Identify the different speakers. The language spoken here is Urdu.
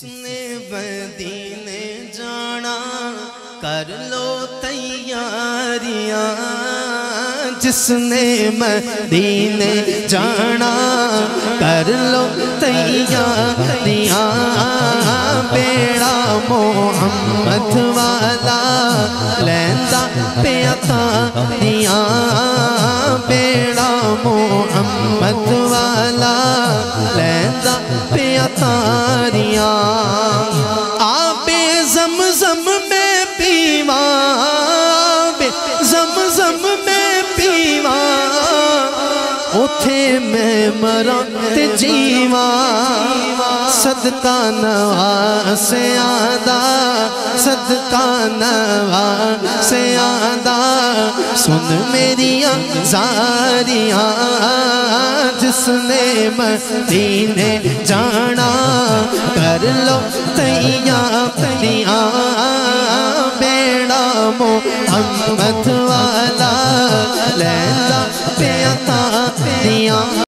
Speaker 1: نے مدینے جانا کر لو تیاریاں، جس نے مدینے جانا کر لو تیاریاں، بیڑا محمد والا لیندا پیا تاریاں، بیڑا محمد والا لیندا پیا تاریاں، آب زمزم میں پیواں، آب زمزم میں پیواں، اوتھے میں مراں تے جیواں، صدقہ نواسیاں دا، صدقہ نواسیاں دا، سن میریاں زاریاں، جس نے مدینے جانا کر لو تیاریاں، بیڑا محمد والا لیندا پیا تاریاں۔